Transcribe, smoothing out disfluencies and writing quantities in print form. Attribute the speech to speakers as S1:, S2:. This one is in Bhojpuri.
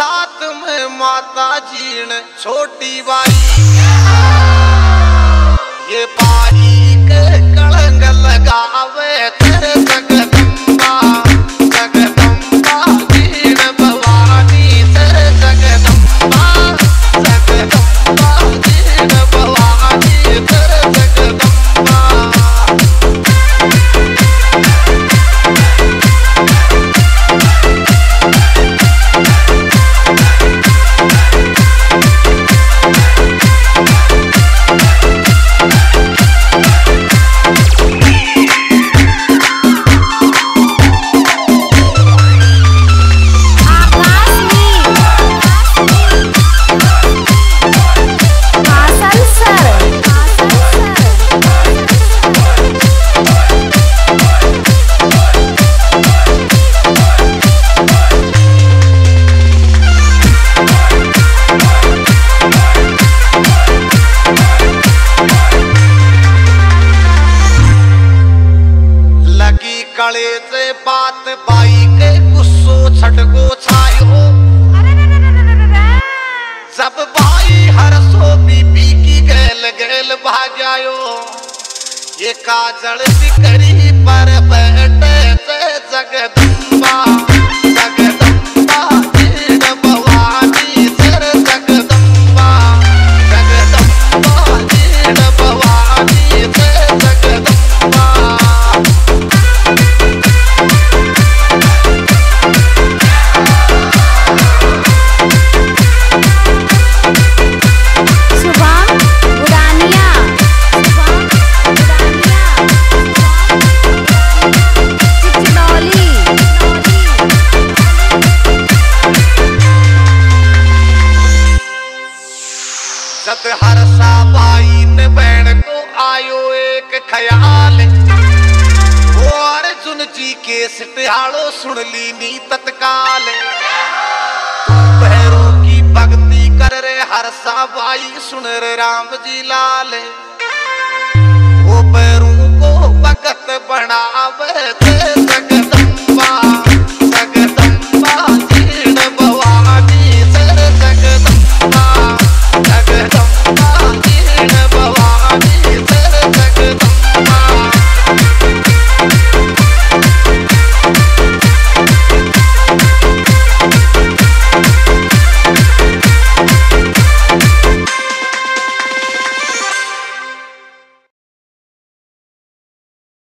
S1: साथ में माता जीन छोटी बाई, ये बाई के कलंग लगावे तेरे जगदम्बा, जगदम्बा जीन भवानी तेरे जगदम्बा, जगदम्बा जीन भवानी तेरे जगदम्बा। कले से बात बाई के गुस्सो छटको छायो, जब बाई हरसो बीबी की गैल गैल भाग्यायो, ये काजल सिकरी पर बैठे से जगदम्बा, जगदम्बा जीन भवानी तेरे जगदम्बा, जगदम्बा जीन भवानी तेरे जगदम्बा।
S2: शुभम बुदानिया चिंचरोली।
S1: जब हरसा बाई ने बहन को आयो एक ख्याल, वो अर्जुन जी के सिटियालो सुन ली नी तत्काल, भैरों की भक्ति कर रे हरसा बाई सुन रे राम जी लाल, वो भैरों को भगत बनावे थे